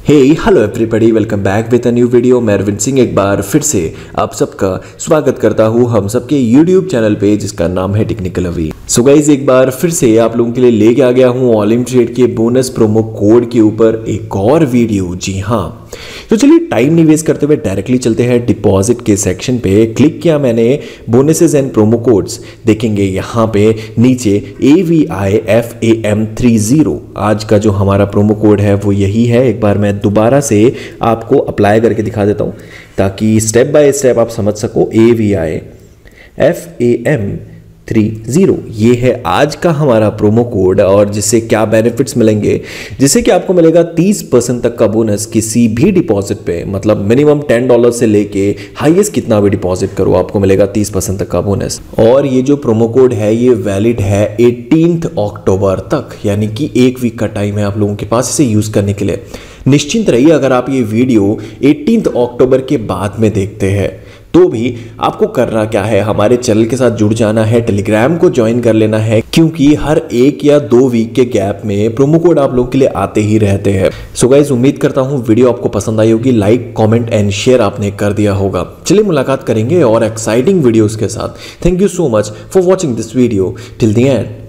Hey hello everybody, welcome back with a new video. मैं अरविंद सिंह एक बार फिर से आप सबका स्वागत करता हूं हम सबके यूट्यूब चैनल पे जिसका नाम है टेक्निकल अवी। सो गाइज, एक बार फिर से आप लोगों के लिए लेके आ गया हूं ऑल इन ट्रेड के बोनस प्रोमो कोड के ऊपर एक और वीडियो। जी हाँ, तो चलिए टाइम नहीं वेस्ट करते हुए डायरेक्टली चलते हैं डिपॉजिट के सेक्शन पे। क्लिक किया मैंने बोनसेस एंड प्रोमो कोड्स, देखेंगे यहाँ पे नीचे AVIFAM30 आज का जो हमारा प्रोमो कोड है वो यही है। एक बार मैं दोबारा से आपको अप्लाई करके दिखा देता हूँ ताकि स्टेप बाय स्टेप आप समझ सको। AVIFAM30 ये है आज का हमारा प्रोमो कोड, और जिससे क्या बेनिफिट्स मिलेंगे, जिससे कि आपको मिलेगा 30% तक का बोनस किसी भी डिपॉजिट पे। मतलब मिनिमम $10 से लेके हाईएस्ट कितना भी डिपॉजिट करो आपको मिलेगा 30% तक का बोनस। और ये जो प्रोमो कोड है ये वैलिड है 18 अक्टूबर तक, यानी कि एक वीक का टाइम है आप लोगों के पास इसे यूज करने के लिए। निश्चिंत रहिए, अगर आप ये वीडियो 18 अक्टूबर के बाद में देखते हैं तो भी आपको करना क्या है, हमारे चैनल के साथ जुड़ जाना है, टेलीग्राम को ज्वाइन कर लेना है, क्योंकि हर 1 या 2 वीक के गैप में प्रोमो कोड आप लोगों के लिए आते ही रहते हैं। सो गाइस, उम्मीद करता हूं वीडियो आपको पसंद आई होगी। लाइक, कमेंट एंड शेयर आपने कर दिया होगा। चलिए मुलाकात करेंगे और एक्साइटिंग वीडियोस के साथ। Thank you so much for watching this video till the and.